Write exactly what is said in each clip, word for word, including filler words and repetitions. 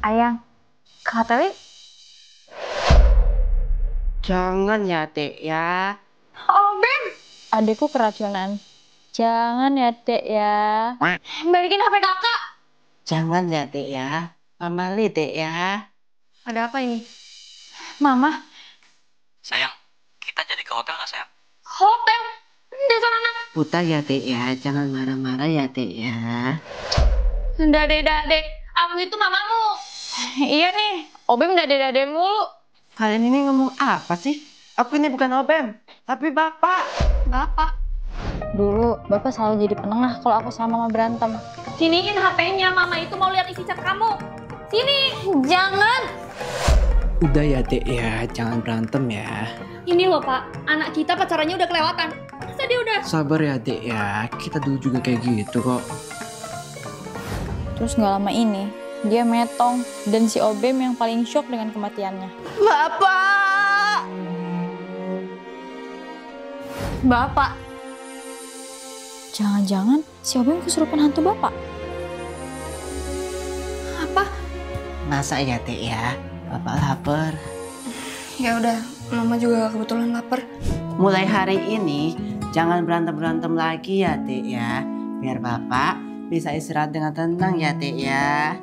Ayang, Kak Teli. Jangan ya, Dek ya. Oh, Bem. Adikku keracunan. Jangan ya, Dek ya. Balikin H P kakak. Jangan ya, Dek ya. Pamali, Dek ya. Ada apa ini? Mama, Sayang, kita jadi ke hotel nggak sayang? Hotel. Dasar anak. Buta ya, Dek ya. Jangan marah-marah ya, Dek ya. Dade-dade. Aku itu mamamu. Iya nih. Obem dade-dade mulu. Kalian ini ngomong apa sih? Aku ini bukan Obem, tapi Bapak. Bapak. dulu Bapak selalu jadi penengah kalau aku sama Mama berantem. Siniin H P-nya. Mama itu mau lihat isi chat kamu. Sini. Jangan. Udah ya Dek ya, jangan berantem ya. Ini loh Pak. Anak kita pacarannya udah kelewatan. Masa dia udah... Sabar ya Dek ya, kita dulu juga kayak gitu kok. Terus nggak lama ini, dia metong dan si Obem yang paling shock dengan kematiannya. Bapak! Bapak. Jangan-jangan si Obem kesurupan hantu Bapak. Apa? Masa ya, Dek ya? Bapak lapar. Ya udah. Mama juga kebetulan lapar. Mulai hari ini, jangan berantem-berantem lagi ya, Dek ya. Biar Bapak bisa istirahat dengan tenang ya, Dek ya.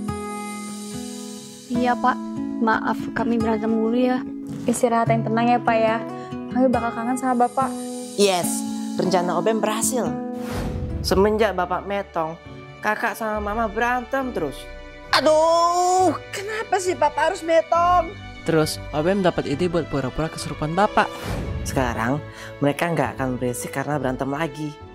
Iya Pak. Maaf kami berantem mulu ya. Istirahat yang tenang ya Pak ya. Kami bakal kangen sama Bapak. Yes, rencana Obem berhasil. Semenjak Bapak metong, kakak sama mama berantem terus. Aduh, kenapa sih Bapak harus metong? Terus, Obem dapat ide buat pura-pura kesurupan Bapak. Sekarang mereka nggak akan berisik karena berantem lagi.